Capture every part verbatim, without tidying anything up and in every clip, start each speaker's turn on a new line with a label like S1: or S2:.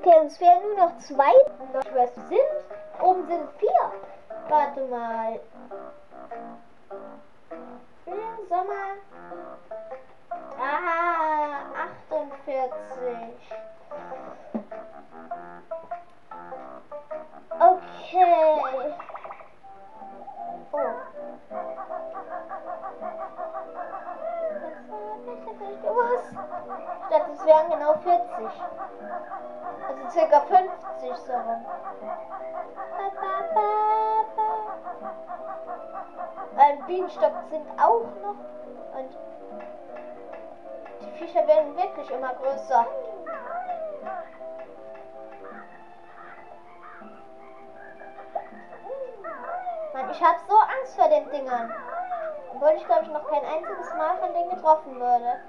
S1: Okay, uns fehlen nur noch zwei. Was sind? Oben sind vier. Warte mal. Frühling, Sommer. Ah, achtundvierzig. Okay. Oh. Was? Ich dachte, es wären genau vierzig. Also circa fünfzig so rum. Ein Bienenstock sind auch noch. Und die Viecher werden wirklich immer größer. Mann, ich habe so Angst vor den Dingern. Obwohl ich, glaube ich, noch kein einziges Mal von denen getroffen würde.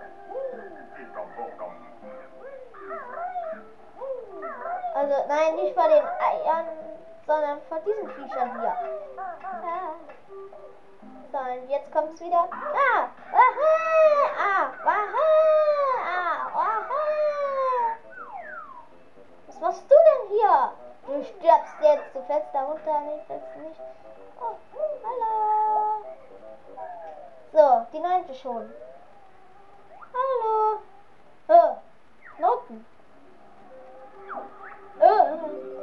S1: Also, nein, nicht vor den Eiern, sondern vor diesen Viechern hier. Ah. So, und jetzt kommt es wieder. Ah! Aha! Ah! Aha! Ah! Aha! Was machst du denn hier? Du stirbst jetzt, du fällst da runter, nee, fällst nicht. Oh, hallo! So, die neunte schon. Hallo! Oh, Noten. Oh.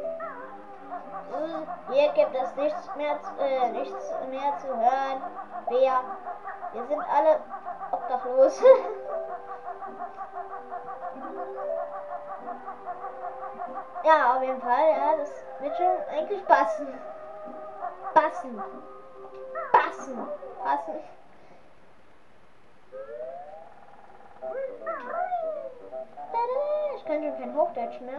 S1: Hier gibt es nichts mehr, äh, nichts mehr zu hören. Wer? Wir sind alle obdachlos. Ja, auf jeden Fall, ja, das wird schon eigentlich passen. Passen. Passen. Passen. Ich kann schon kein Hochdeutsch mehr.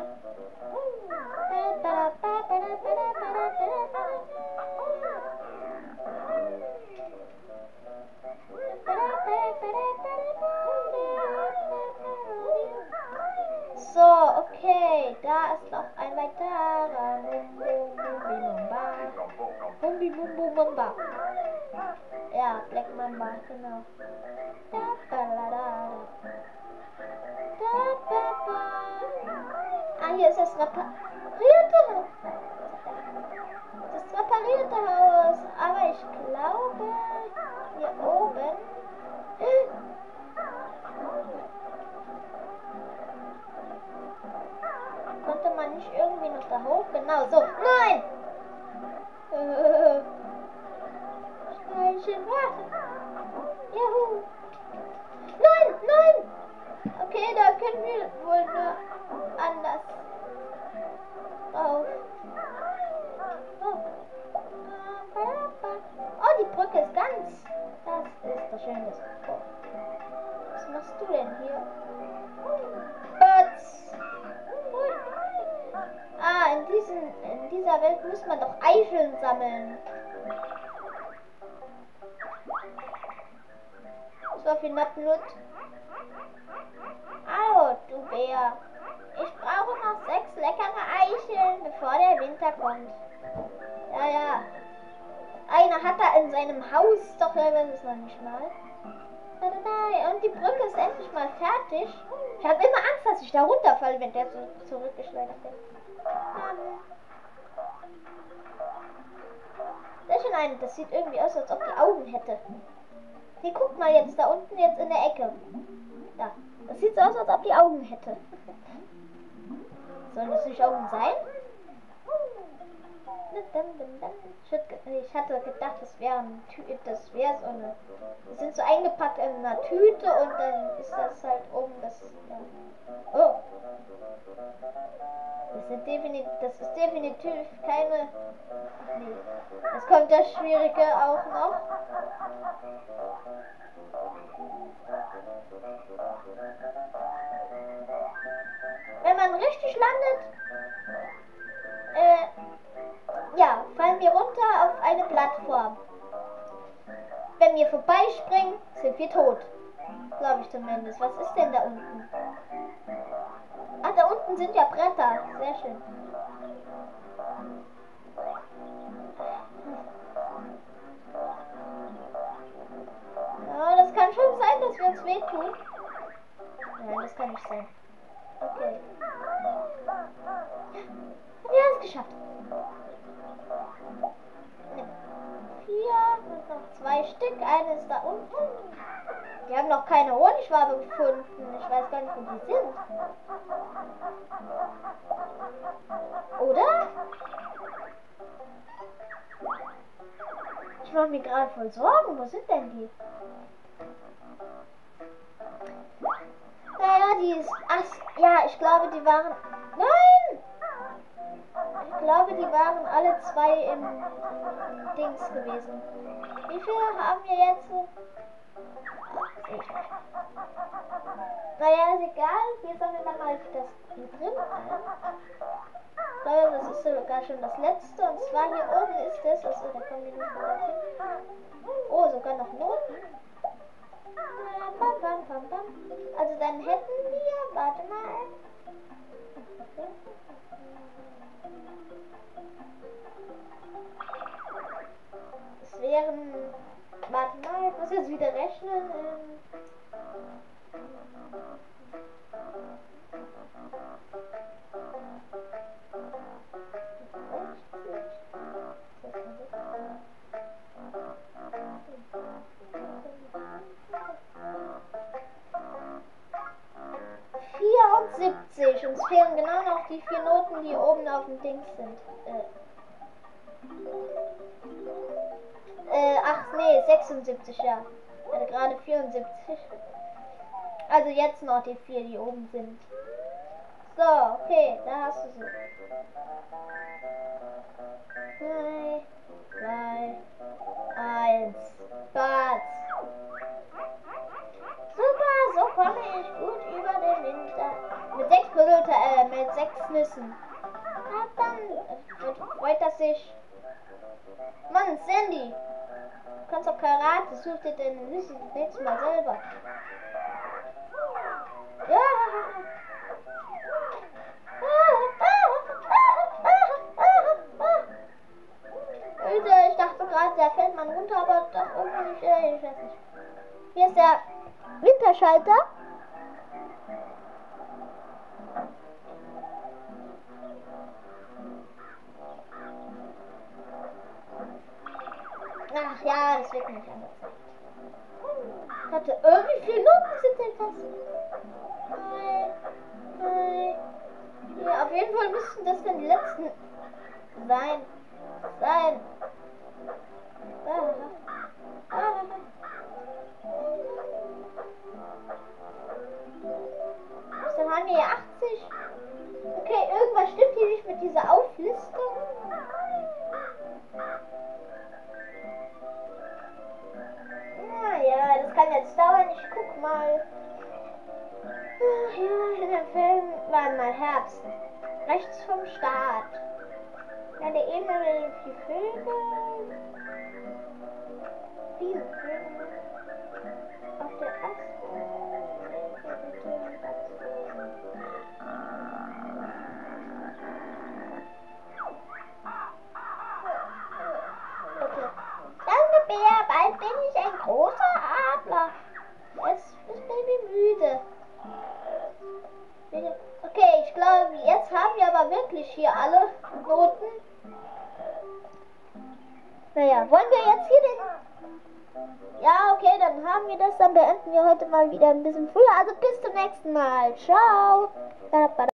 S1: So, okay, da ist noch ein weiterer. Bumbi Bumbu Mamba. Ja, Black Mamba, genau. Ah, hier ist das reparierte Haus. Das reparierte Haus. Aber ich glaube, hier oben. Konnte man nicht irgendwie noch da hoch? Genau, so. Nein! Äh, Steinchen. Juhu! Nein, nein! Okay, da können wir wohl nur anders drauf. Oh. Oh, die Brücke ist ganz. Das ist das Schöne. Oh. Was machst du denn hier? Birds. Ah, in, diesen, in dieser Welt muss man doch Eicheln sammeln. So viel Nut. Hallo, du Bär. Ich brauche noch sechs leckere Eicheln, bevor der Winter kommt. Ja, ja. Einer hat da in seinem Haus, doch er weiß es noch nicht mal. Und die Brücke ist endlich mal fertig. Ich habe immer Angst, dass ich da runterfalle, wenn der so zurückgeschleudert wird. Das ist schon eine, das sieht irgendwie aus, als ob die Augen hätte. Hier, guck mal jetzt, da unten jetzt in der Ecke. Da. Das sieht so aus, als ob die Augen hätte. Sollen das nicht Augen sein? Ich hatte gedacht, das wäre ein Tü das wäre so eine. Die sind so eingepackt in einer Tüte und dann ist das halt oben das. Ja. Oh. Das, sind definitiv, das ist definitiv keine. Nee. Jetzt kommt das Schwierige auch noch. Wenn man richtig landet, äh, ja, fallen wir runter auf eine Plattform. Wenn wir vorbeispringen, sind wir tot. Glaube ich zumindest. Was ist denn da unten? Ah, da unten sind ja Bretter. Sehr schön. Ja, das kann schon sein, dass wir uns wehtun. Nein, das kann nicht sein. Okay. geschafft. Vier, und noch zwei Stück. Eine ist da unten. Die haben noch keine Honigwabe gefunden. Ich weiß gar nicht, wo die sind. Oder? Ich mache mir gerade voll Sorgen. Wo sind denn die? Naja, die ist... Ach, ja, ich glaube, die waren... Nein! Ich glaube, die waren alle zwei im, im Dings gewesen. Wie viele haben wir jetzt? Ach, sehe ich nicht. Naja, ist egal. Wir sammeln dann mal das hier drin ein. Ich glaube, das ist sogar schon das letzte. Und zwar hier oben ist es. Achso, da kommen wir nicht mehr hin. Oh, sogar noch Noten. Also dann hätten wir, warte mal. Es wären, warte mal, ich muss jetzt wieder rechnen. vierundsiebzig. Uns fehlen genau noch die vier Noten, die oben auf dem Dings sind. Äh, äh ach nee, sechsundsiebzig, ja. Ich hatte gerade vierundsiebzig. Also jetzt noch die vier, die oben sind. So, okay, da hast du sie. drei, zwei, eins, Bad. Super, so komme ich gut über den Winter. Mit sechs Puzzle, äh, mit sechs Nüssen. Na dann freut das sich. Mann, Sandy. Du kannst doch Karate, such dir den Nüsse nächstes Mal selber. Ja. Ich dachte gerade, da fällt man runter, aber doch irgendwie nicht. Ich weiß nicht. Hier ist der Winterschalter. Ach ja, das wird nicht angezeigt. Ich hatte irgendwie viele Noten sind denn das? Drei, drei. Ja, auf jeden Fall müssten das dann die letzten sein. Sein. Ah. Ah. Dann haben wir hier achtzig. Okay, irgendwas stimmt hier nicht mit dieser Auflistung. Naja, das kann jetzt dauern. Ich guck mal. Ach ja, in den Filmen war mal Herbst. Rechts vom Start. Ja, der Ebene will die Vögel. Viele Vögel. Auf der Asphalt. Bald bin ich ein großer Adler. Jetzt ist Baby müde. Okay, ich glaube, jetzt haben wir aber wirklich hier alle Noten. Naja, wollen wir jetzt hier den... Ja, okay, dann haben wir das. Dann beenden wir heute mal wieder ein bisschen früher. Also bis zum nächsten Mal. Ciao.